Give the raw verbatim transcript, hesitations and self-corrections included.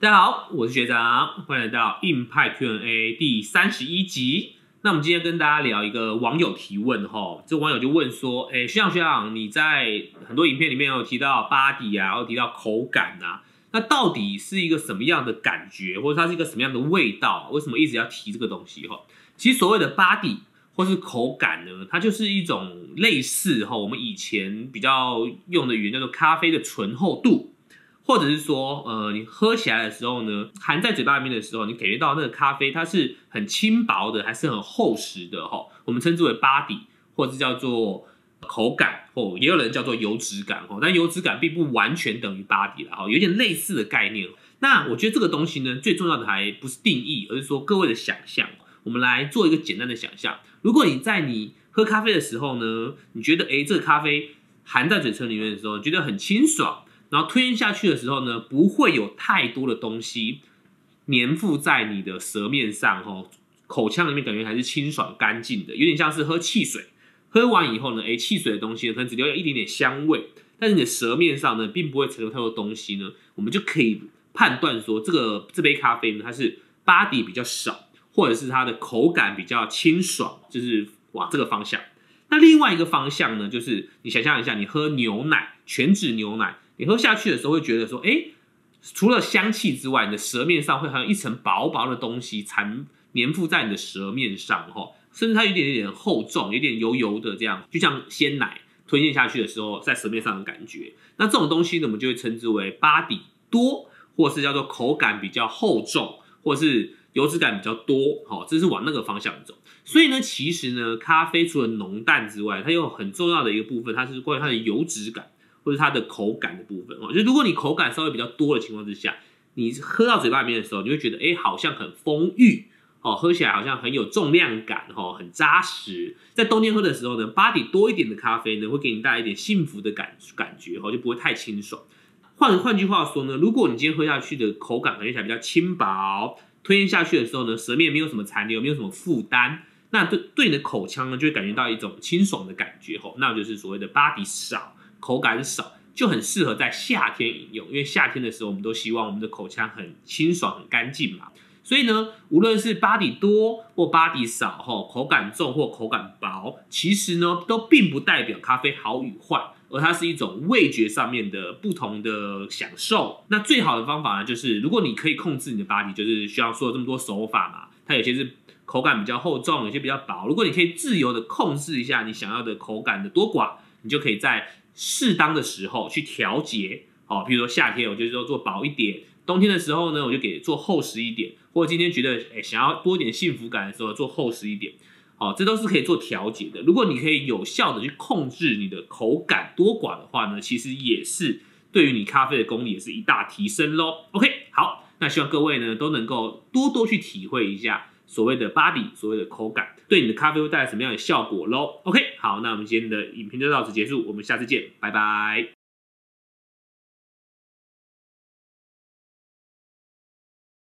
大家好，我是学长，欢迎来到硬派 Q and A 第三十一集。那我们今天跟大家聊一个网友提问哈，这网友就问说，哎，学长学长，你在很多影片里面有提到 body 啊，有提到口感啊，那到底是一个什么样的感觉，或者它是一个什么样的味道？为什么一直要提这个东西哈？其实所谓的 body 或是口感呢，它就是一种类似哈，我们以前比较用的语言叫做咖啡的醇厚度。或者是说，呃，你喝起来的时候呢，含在嘴巴里面的时候，你感觉到那个咖啡它是很轻薄的，还是很厚实的哈？我们称之为 body， 或者是叫做口感，或也有人叫做油脂感哈。但油脂感并不完全等于 body 啦，哈，有点类似的概念。那我觉得这个东西呢，最重要的还不是定义，而是说各位的想象。我们来做一个简单的想象，如果你在你喝咖啡的时候呢，你觉得哎，这个咖啡含在嘴唇里面的时候，你觉得很清爽。然后吞咽下去的时候呢，不会有太多的东西粘附在你的舌面上，吼，口腔里面感觉还是清爽干净的，有点像是喝汽水，喝完以后呢，哎，汽水的东西可能只留有一点点香味，但是你的舌面上呢，并不会残留太多东西呢，我们就可以判断说，这个这杯咖啡呢，它是 body 比较少，或者是它的口感比较清爽，就是往这个方向。那另外一个方向呢，就是你想象一下，你喝牛奶，全脂牛奶。你喝下去的时候会觉得说，哎，除了香气之外，你的舌面上会还有一层薄薄的东西缠粘附在你的舌面上，甚至它有点点厚重，有点油油的这样，就像鲜奶吞咽下去的时候在舌面上的感觉。那这种东西呢，我们就会称之为 body 多，或是叫做口感比较厚重，或是油脂感比较多，这是往那个方向走。所以呢，其实呢，咖啡除了浓淡之外，它有很重要的一个部分，它是关于它的油脂感。或者它的口感的部分，就如果你口感稍微比较多的情况之下，你喝到嘴巴里面的时候，你会觉得，哎，好像很丰裕，喝起来好像很有重量感，很扎实。在冬天喝的时候呢 ，body 多一点的咖啡呢，会给你带来一点幸福的感感觉，就不会太清爽。换换句话说呢，如果你今天喝下去的口感感觉起来比较轻薄，吞咽下去的时候呢，舌面没有什么残留，没有什么负担，那对对你的口腔呢，就会感觉到一种清爽的感觉，那就是所谓的 body 少。口感少，就很适合在夏天饮用，因为夏天的时候我们都希望我们的口腔很清爽很干净嘛。所以呢，无论是 body 多或 body 少，口感重或口感薄，其实呢都并不代表咖啡好与坏，而它是一种味觉上面的不同的享受。那最好的方法呢，就是如果你可以控制你的 body， 就是需要说了这么多手法嘛，它有些是口感比较厚重，有些比较薄。如果你可以自由的控制一下你想要的口感的多寡，你就可以在适当的时候去调节，哦，比如说夏天我就做薄一点，冬天的时候呢，我就给做厚实一点，或者今天觉得哎想要多一点幸福感的时候做厚实一点，哦，这都是可以做调节的。如果你可以有效的去控制你的口感多寡的话呢，其实也是对于你咖啡的功力也是一大提升咯。OK， 好，那希望各位呢都能够多多去体会一下所谓的 body， 所谓的口感，对你的咖啡会带来什么样的效果咯 ？OK， 好，那我们今天的影片就到此结束，我们下次见，拜拜。